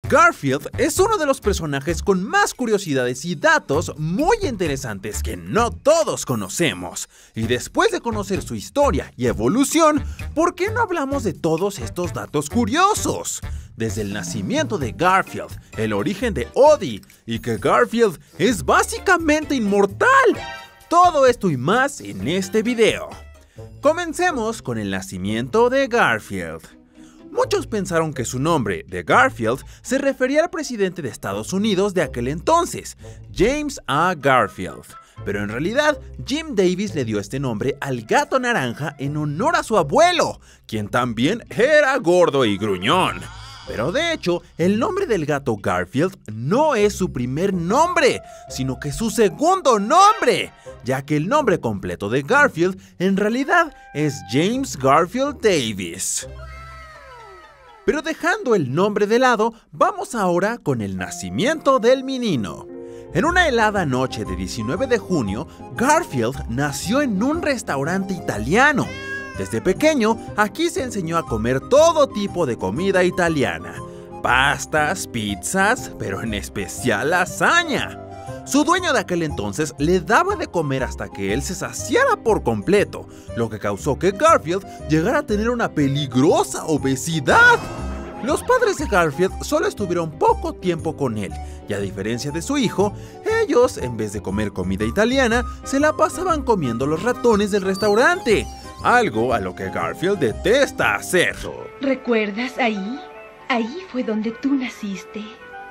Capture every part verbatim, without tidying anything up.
Garfield es uno de los personajes con más curiosidades y datos muy interesantes que no todos conocemos. Y después de conocer su historia y evolución, ¿por qué no hablamos de todos estos datos curiosos? Desde el nacimiento de Garfield, el origen de Odie y que Garfield es básicamente inmortal. Todo esto y más en este video. Comencemos con el nacimiento de Garfield. Muchos pensaron que su nombre, de Garfield, se refería al presidente de Estados Unidos de aquel entonces, James A. Garfield. Pero en realidad, Jim Davis le dio este nombre al gato naranja en honor a su abuelo, quien también era gordo y gruñón. Pero de hecho, el nombre del gato Garfield no es su primer nombre, sino que su segundo nombre, ya que el nombre completo de Garfield en realidad es James Garfield Davis. Pero dejando el nombre de lado, vamos ahora con el nacimiento del menino. En una helada noche de diecinueve de junio, Garfield nació en un restaurante italiano. Desde pequeño, aquí se enseñó a comer todo tipo de comida italiana. Pastas, pizzas, pero en especial lasaña. Su dueño de aquel entonces le daba de comer hasta que él se saciara por completo, lo que causó que Garfield llegara a tener una peligrosa obesidad. Los padres de Garfield solo estuvieron poco tiempo con él, y a diferencia de su hijo, ellos, en vez de comer comida italiana, se la pasaban comiendo los ratones del restaurante, algo a lo que Garfield detesta hacer. ¿Recuerdas ahí? Ahí fue donde tú naciste.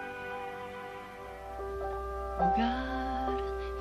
Hogar,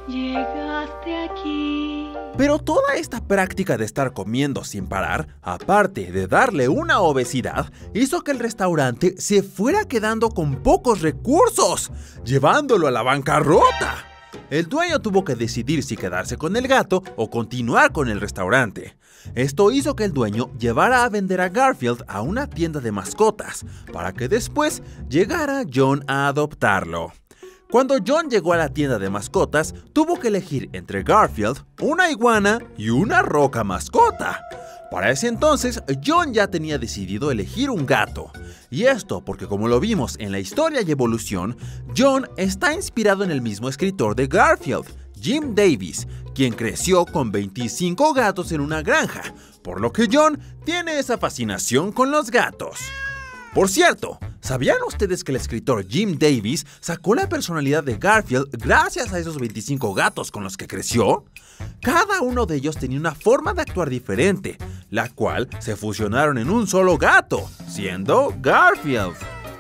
llegaste aquí. Pero toda esta práctica de estar comiendo sin parar, aparte de darle una obesidad, hizo que el restaurante se fuera quedando con pocos recursos, llevándolo a la bancarrota. El dueño tuvo que decidir si quedarse con el gato o continuar con el restaurante. Esto hizo que el dueño llevara a vender a Garfield a una tienda de mascotas, para que después llegara John a adoptarlo. Cuando John llegó a la tienda de mascotas, tuvo que elegir entre Garfield, una iguana y una roca mascota. Para ese entonces, John ya tenía decidido elegir un gato. Y esto porque, como lo vimos en la historia y evolución, John está inspirado en el mismo escritor de Garfield, Jim Davis, quien creció con veinticinco gatos en una granja, por lo que John tiene esa fascinación con los gatos. Por cierto, ¿sabían ustedes que el escritor Jim Davis sacó la personalidad de Garfield gracias a esos veinticinco gatos con los que creció? Cada uno de ellos tenía una forma de actuar diferente, la cual se fusionaron en un solo gato, siendo Garfield.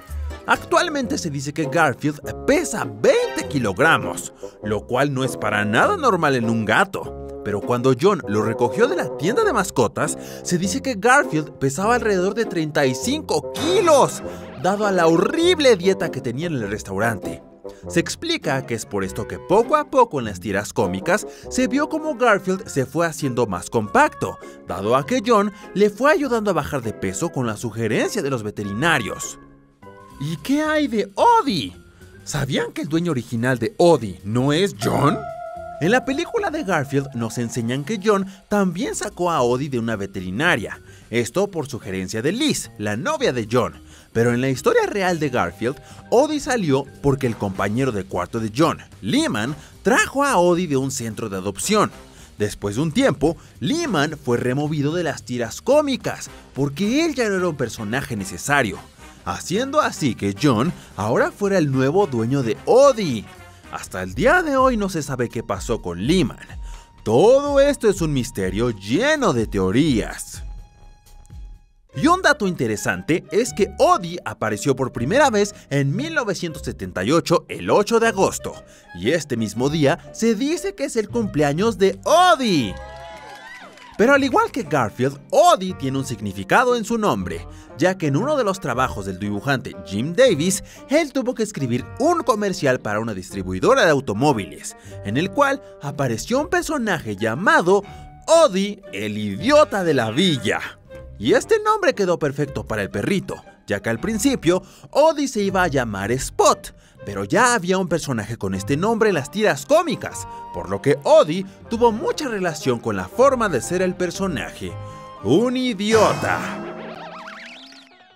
Actualmente se dice que Garfield pesa veinte kilogramos, lo cual no es para nada normal en un gato. Pero cuando John lo recogió de la tienda de mascotas, se dice que Garfield pesaba alrededor de treinta y cinco kilos, dado a la horrible dieta que tenía en el restaurante. Se explica que es por esto que poco a poco en las tiras cómicas se vio como Garfield se fue haciendo más compacto, dado a que John le fue ayudando a bajar de peso con la sugerencia de los veterinarios. ¿Y qué hay de Odie? ¿Sabían que el dueño original de Odie no es John? En la película de Garfield nos enseñan que John también sacó a Odie de una veterinaria, esto por sugerencia de Liz, la novia de John. Pero en la historia real de Garfield, Odie salió porque el compañero de cuarto de John, Lyman, trajo a Odie de un centro de adopción. Después de un tiempo, Lyman fue removido de las tiras cómicas porque él ya no era un personaje necesario, haciendo así que John ahora fuera el nuevo dueño de Odie. Hasta el día de hoy no se sabe qué pasó con Lyman. Todo esto es un misterio lleno de teorías. Y un dato interesante es que Odie apareció por primera vez en mil novecientos setenta y ocho, el ocho de agosto, y este mismo día se dice que es el cumpleaños de Odie. Pero al igual que Garfield, Odie tiene un significado en su nombre, ya que en uno de los trabajos del dibujante Jim Davis, él tuvo que escribir un comercial para una distribuidora de automóviles, en el cual apareció un personaje llamado Odie, el idiota de la villa. Y este nombre quedó perfecto para el perrito, ya que al principio Odie se iba a llamar Spot, pero ya había un personaje con este nombre en las tiras cómicas, por lo que Odie tuvo mucha relación con la forma de ser el personaje, un idiota.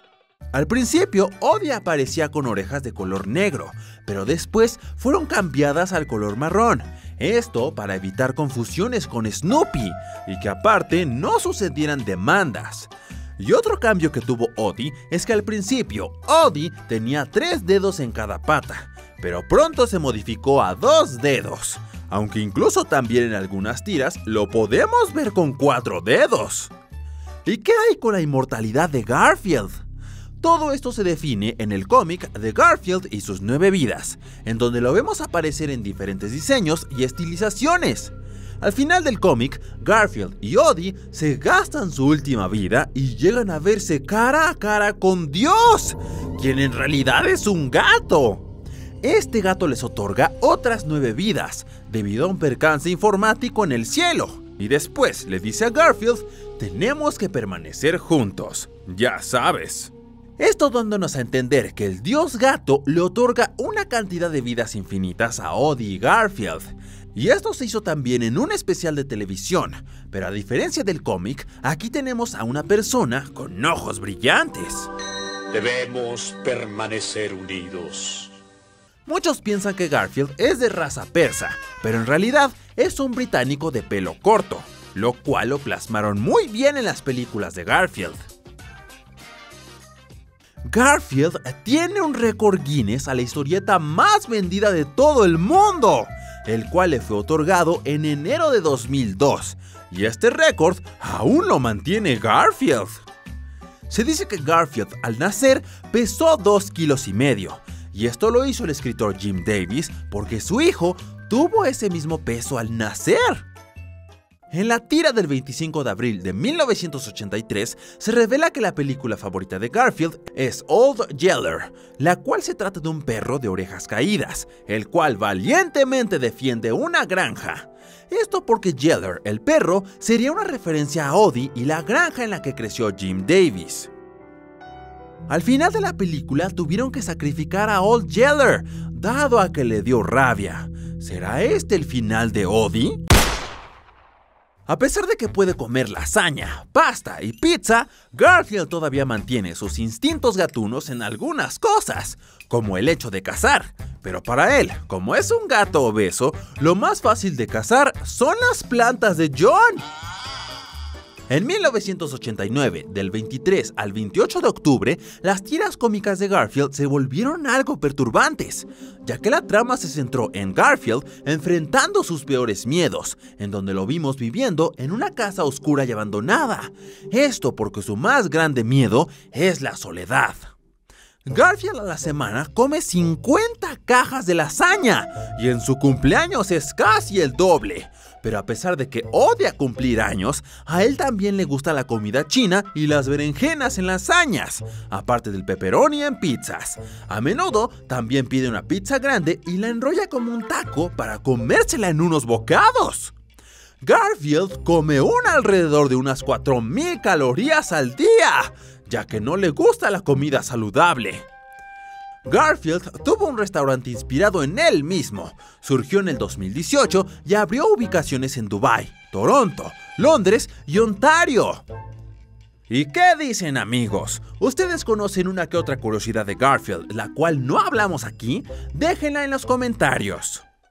Al principio, Odie aparecía con orejas de color negro, pero después fueron cambiadas al color marrón. Esto para evitar confusiones con Snoopy y que aparte no sucedieran demandas. Y otro cambio que tuvo Odie es que al principio Odie tenía tres dedos en cada pata, pero pronto se modificó a dos dedos, aunque incluso también en algunas tiras lo podemos ver con cuatro dedos. ¿Y qué hay con la inmortalidad de Garfield? Todo esto se define en el cómic de Garfield y sus nueve vidas, en donde lo vemos aparecer en diferentes diseños y estilizaciones. Al final del cómic, Garfield y Odie se gastan su última vida y llegan a verse cara a cara con Dios, quien en realidad es un gato. Este gato les otorga otras nueve vidas, debido a un percance informático en el cielo, y después le dice a Garfield: tenemos que permanecer juntos, ya sabes. Esto dándonos a entender que el dios gato le otorga una cantidad de vidas infinitas a Odie y Garfield. Y esto se hizo también en un especial de televisión, pero a diferencia del cómic, aquí tenemos a una persona con ojos brillantes. Debemos permanecer unidos. Muchos piensan que Garfield es de raza persa, pero en realidad es un británico de pelo corto, lo cual lo plasmaron muy bien en las películas de Garfield. Garfield tiene un récord Guinness a la historieta más vendida de todo el mundo, el cual le fue otorgado en enero de dos mil dos, y este récord aún lo mantiene Garfield. Se dice que Garfield al nacer pesó dos kilos y medio, y esto lo hizo el escritor Jim Davis porque su hijo tuvo ese mismo peso al nacer. En la tira del veinticinco de abril de mil novecientos ochenta y tres se revela que la película favorita de Garfield es Old Yeller, la cual se trata de un perro de orejas caídas, el cual valientemente defiende una granja. Esto porque Yeller, el perro, sería una referencia a Odie y la granja en la que creció Jim Davis. Al final de la película tuvieron que sacrificar a Old Yeller, dado a que le dio rabia. ¿Será este el final de Odie? A pesar de que puede comer lasaña, pasta y pizza, Garfield todavía mantiene sus instintos gatunos en algunas cosas, como el hecho de cazar. Pero para él, como es un gato obeso, lo más fácil de cazar son las plantas de John. En mil novecientos ochenta y nueve, del veintitrés al veintiocho de octubre, las tiras cómicas de Garfield se volvieron algo perturbantes, ya que la trama se centró en Garfield enfrentando sus peores miedos, en donde lo vimos viviendo en una casa oscura y abandonada. Esto porque su más grande miedo es la soledad. Garfield a la semana come cincuenta cajas de lasaña y en su cumpleaños es casi el doble. Pero a pesar de que odia cumplir años, a él también le gusta la comida china y las berenjenas en lasañas, aparte del pepperoni en pizzas. A menudo también pide una pizza grande y la enrolla como un taco para comérsela en unos bocados. Garfield come un alrededor de unas cuatro mil calorías al día, ya que no le gusta la comida saludable. Garfield tuvo un restaurante inspirado en él mismo, surgió en el dos mil dieciocho y abrió ubicaciones en Dubái, Toronto, Londres y Ontario. ¿Y qué dicen, amigos? ¿Ustedes conocen una que otra curiosidad de Garfield, la cual no hablamos aquí? Déjenla en los comentarios.